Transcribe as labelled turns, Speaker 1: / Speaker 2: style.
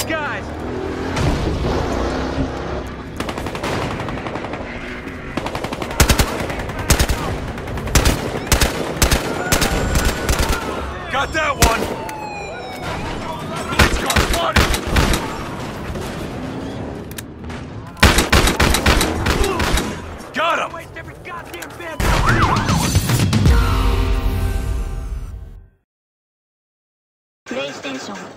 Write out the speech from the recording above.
Speaker 1: guys!
Speaker 2: Got that one! It's got spotted! Got him!
Speaker 1: Waste every goddamn bit!
Speaker 3: PlayStation